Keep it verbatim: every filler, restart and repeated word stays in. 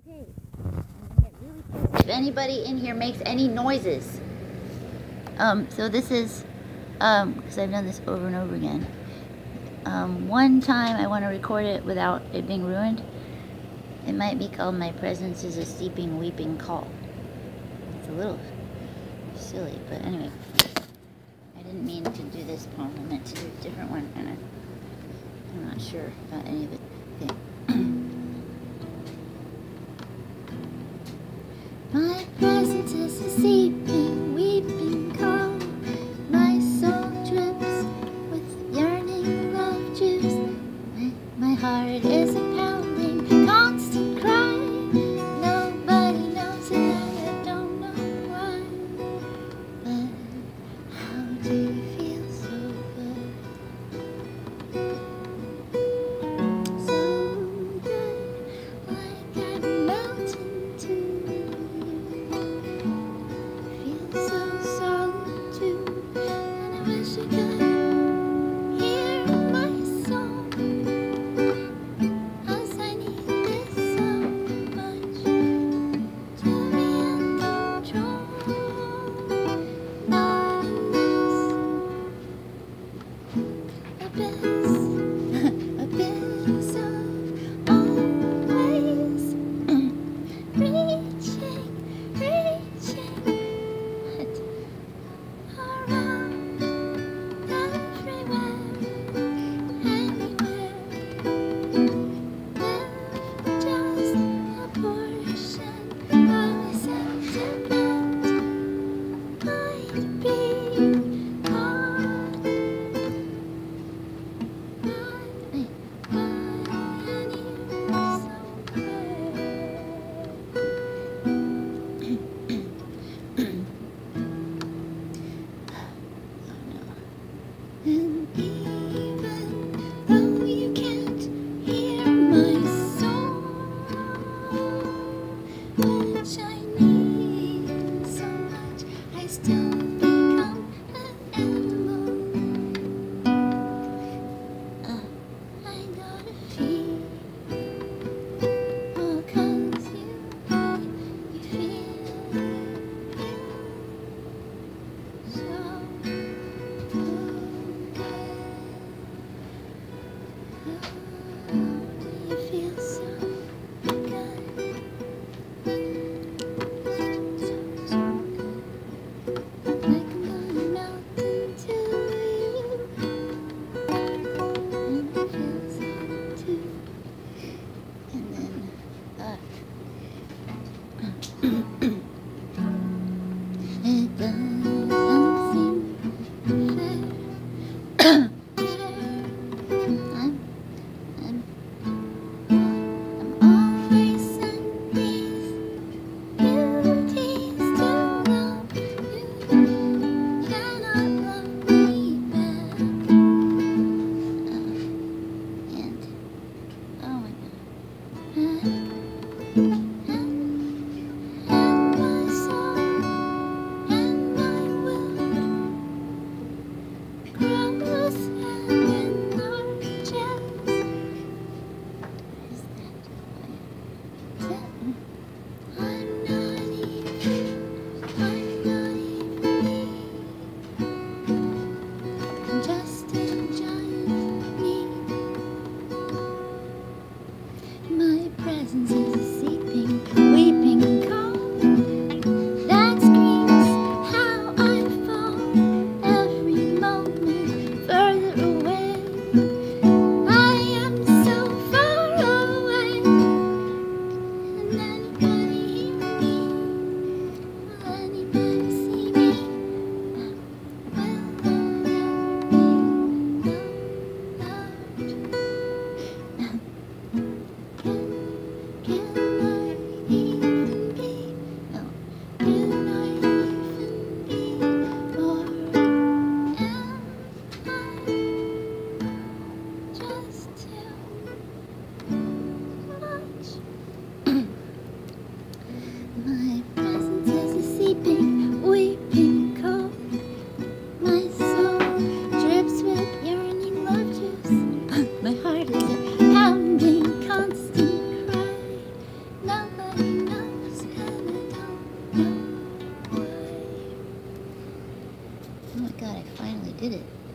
Okay, I'm gonna get really pissed if anybody in here makes any noises. Um, so this is, um, because I've done this over and over again. Um, one time I want to record it without it being ruined. It might be called My Presence is a Seeping, Weeping Call. It's a little silly, but anyway. I didn't mean to do this poem. I meant to do a different one, and I, I'm not sure about any of it. Okay. My presence is a seeping, weeping call. My soul drips with yearning love juice. My, my heart is a pounding, constant cry. Nobody knows it, I don't know why. But how do you feel so good? So good, like I'm melting to you. Feel so solid too, and I wish I could hear my song, as I need this so much to be in control. Not in this abyss, abyss of always reaching, reaching, but around, everywhere, anywhere. Never just a portion of my sentiment might be caught by, by any And even though you can't hear my song, which I need so much, I still become an animal. Uh, I gotta feel, oh, 'cause you, you feel, feel so good. How do you feel so good? So, so good. Like I'm gonna melt into you. And it feels that too. And then, uh, it doesn't seem fair. I'm, I'm, I'm always sent these beauties to love you. Cannot love me back. Uh, and, oh my God. And, and, and Oh my god, I finally did it.